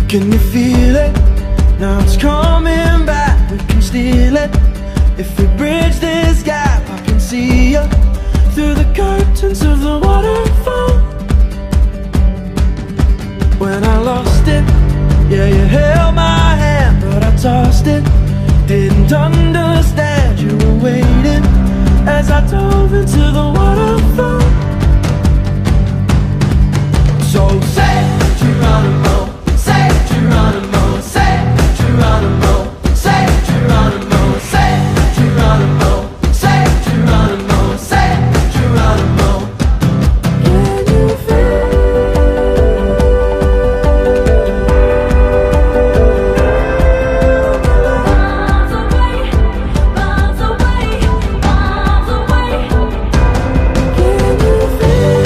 Can you feel it? Now it's coming back, we can steal it. If we bridge this gap, I can see you through the curtains of the waterfall. When I lost it, yeah, you held my hand, but I tossed it. Didn't understand you were waiting as I dove into the waterfall. So say Geronimo, say Geronimo, say Geronimo, say Geronimo, say Geronimo, say Geronimo, say Geronimo. Can you feel? Miles away, miles away, miles away. Can you feel?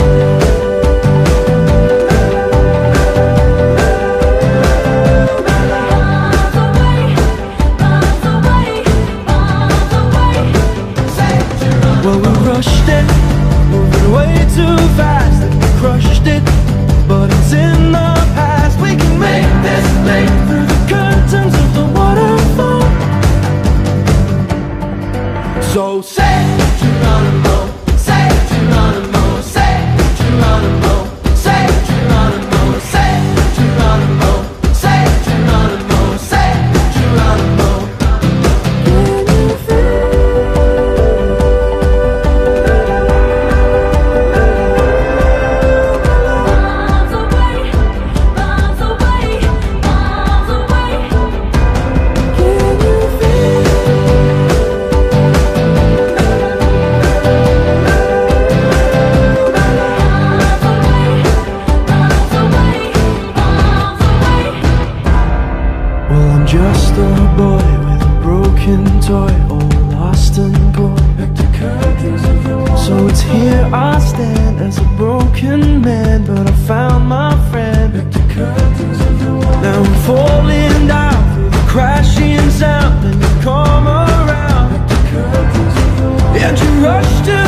Well, we rushed it, moving way too fast, and we crushed it, but it's in the past. We can make this leap through the curtains of the waterfall. So say Geronimo, say Geronimo, say Geronimo, say Geronimo, say Geronimo, say Geronimo, say Geronimo. Can you feel? Well, I'm just a boy with a broken toy, all lost and gone. So it's here I stand as a broken man, but I found my friend. Now I'm falling down through the crashing sound, and you come around, and you rush to